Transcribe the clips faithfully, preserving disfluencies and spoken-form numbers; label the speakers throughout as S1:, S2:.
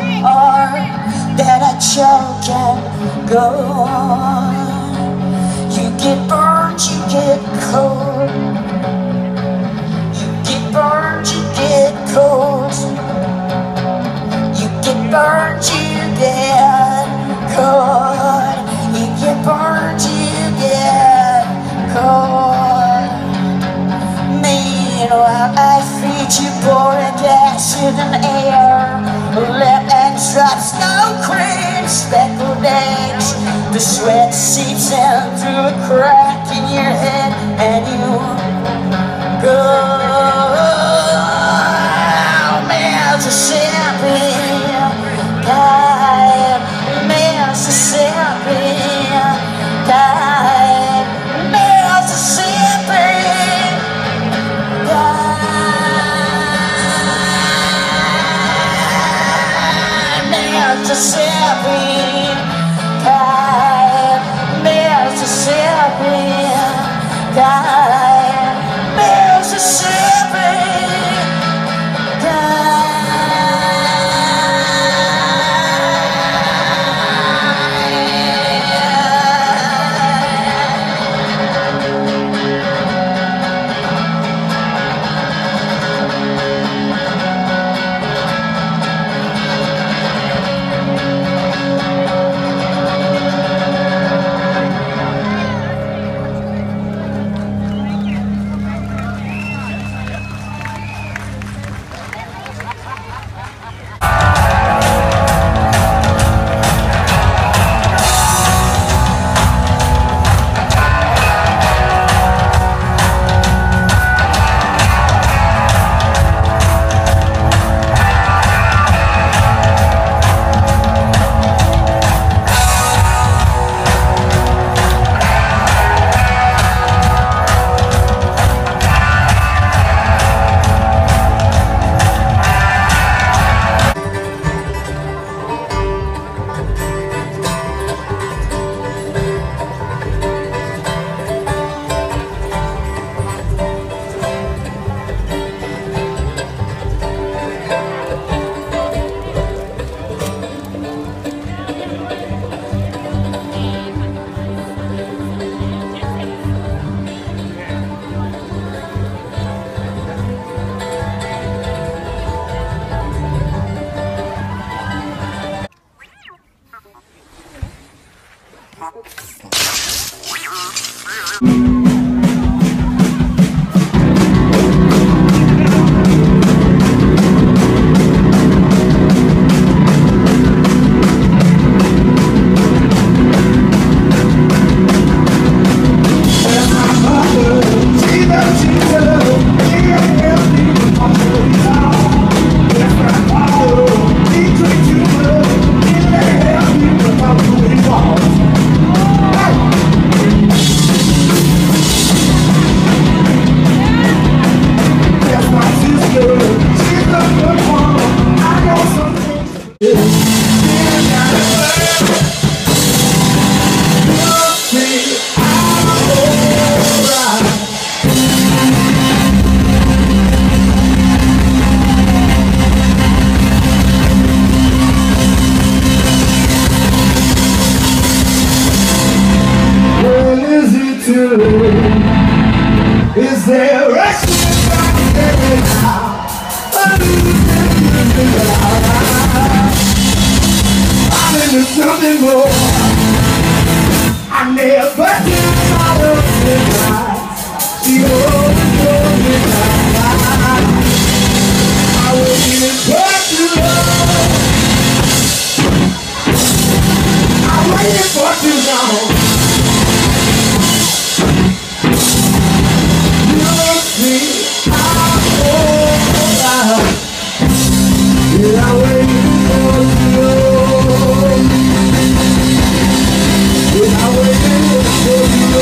S1: heart that I choke and go on. You get burned, you get cold. You get burned, you get cold. You get burned, you get cold. You get burned, you get cold. Meanwhile, I feed you boric acid and air, lemon drops, no cream, speckled eggs. The sweat seeps in through a crack in your head, and you go Mississippi, God, Mississippi, God, Mississippi, God, Mississippi, God, Mississippi, God, Mississippi, God.
S2: Is there a ship now? I'm into something more. I never did all of the nights. She always told me that I was in touch with love. I waited for too long. I waited for you.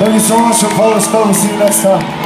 S2: Thank you so much for Polish Cove. See you next time.